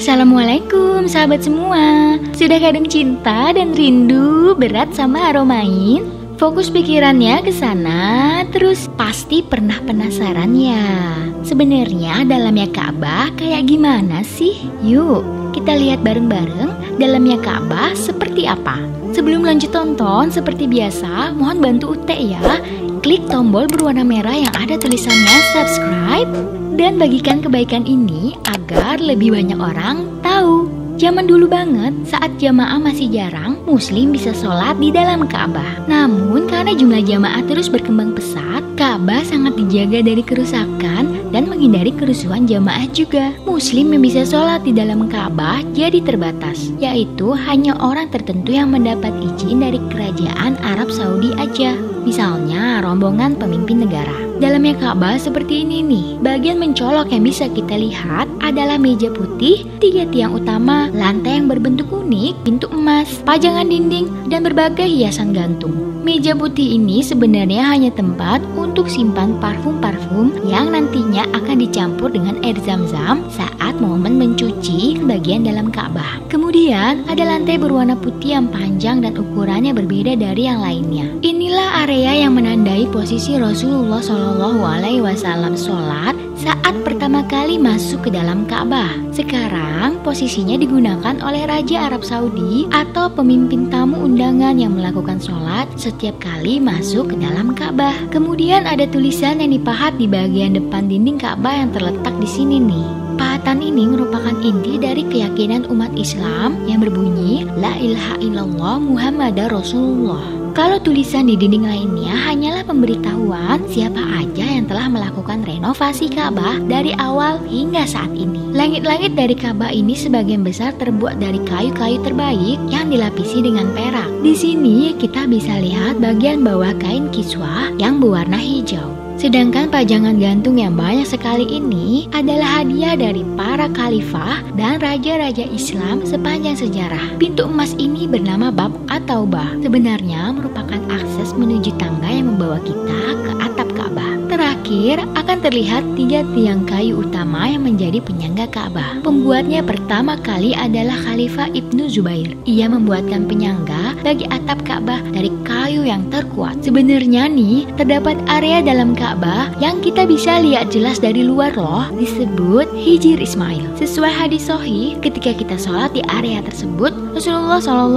Assalamualaikum sahabat semua. Sudah kadung cinta dan rindu berat sama Haramain? Fokus pikirannya ke sana, terus pasti pernah penasaran ya. Sebenarnya dalamnya Ka'bah kayak gimana sih? Yuk, kita lihat bareng-bareng dalamnya Ka'bah seperti apa. Sebelum lanjut tonton, seperti biasa, mohon bantu Ute ya. Klik tombol berwarna merah yang ada tulisannya subscribe dan bagikan kebaikan ini agar lebih banyak orang tahu. Zaman dulu banget, saat jamaah masih jarang, Muslim bisa sholat di dalam Ka'bah. Namun karena jumlah jamaah terus berkembang pesat, Ka'bah sangat dijaga dari kerusakan dan menghindari kerusuhan jamaah juga. Muslim yang bisa sholat di dalam Ka'bah jadi terbatas, yaitu hanya orang tertentu yang mendapat izin dari kerajaan Arab Saudi aja. Misalnya rombongan pemimpin negara. Dalamnya Ka'bah seperti ini nih. Bagian mencolok yang bisa kita lihat adalah meja putih, 3 tiang utama, lantai yang berbentuk unik, pintu emas, pajangan dinding, dan berbagai hiasan gantung. Meja putih ini sebenarnya hanya tempat untuk simpan parfum-parfum yang nantinya akan dicampur dengan air zam-zam saat momen mencuci bagian dalam Ka'bah. Kemudian ada lantai berwarna putih yang panjang dan ukurannya berbeda dari yang lainnya. Inilah area yang menandai posisi Rasulullah SAW sholat saat pertama kali masuk ke dalam Ka'bah. Sekarang posisinya digunakan oleh Raja Arab Saudi atau pemimpin tamu undangan yang melakukan sholat setiap kali masuk ke dalam Ka'bah. Kemudian ada tulisan yang dipahat di bagian depan dinding Ka'bah yang terletak di sini nih. Pahatan ini merupakan inti dari keyakinan umat Islam yang berbunyi La ilaha illallah Muhammadar Rasulullah. Kalau tulisan di dinding lainnya hanyalah pemberitahuan siapa aja yang telah melakukan renovasi Ka'bah dari awal hingga saat ini. Langit-langit dari Ka'bah ini sebagian besar terbuat dari kayu-kayu terbaik yang dilapisi dengan perak. Di sini kita bisa lihat bagian bawah kain kiswah yang berwarna hijau. Sedangkan pajangan gantung yang banyak sekali ini adalah hadiah dari para khalifah dan raja-raja Islam sepanjang sejarah. Pintu emas ini bernama Bab atau Bah. Sebenarnya merupakan akses menuju tangga yang membawa kita ke atap Ka'bah. Terakhir akan terlihat 3 tiang kayu utama yang menjadi penyangga Ka'bah. Pembuatnya pertama kali adalah Khalifah Ibnu Zubair. Ia membuatkan penyangga bagi atap Ka'bah dari kayu yang terkuat. Sebenarnya nih, terdapat area dalam Ka'bah yang kita bisa lihat jelas dari luar loh, disebut Hijr Ismail. Sesuai hadis sahih, ketika kita sholat di area tersebut, Rasulullah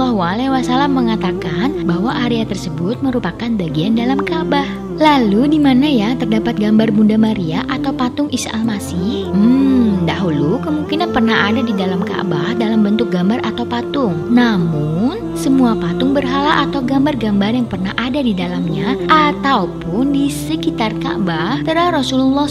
SAW mengatakan bahwa area tersebut merupakan bagian dalam Ka'bah. Lalu di mana ya terdapat gambar Bunda Maria atau patung Isa Al-Masih? Dahulu kemungkinan pernah ada di dalam Ka'bah dalam bentuk gambar atau patung. Namun, semua patung berhala atau gambar-gambar yang pernah ada di dalamnya ataupun di sekitar Ka'bah telah Rasulullah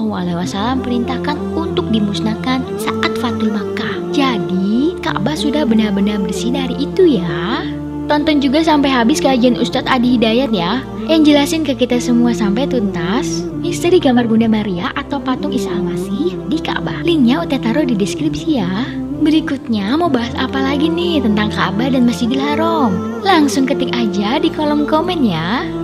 SAW perintahkan untuk dimusnahkan saat Fathul Makkah. Jadi, Ka'bah sudah benar-benar bersih dari itu ya. Tonton juga sampai habis kajian Ustadz Adi Hidayat ya, yang jelasin ke kita semua sampai tuntas misteri gambar Bunda Maria atau patung Isa Al-Masih di Ka'bah. Linknya Ute taruh di deskripsi ya. Berikutnya mau bahas apa lagi nih tentang Ka'bah dan Masjidil Haram? Langsung ketik aja di kolom komen ya.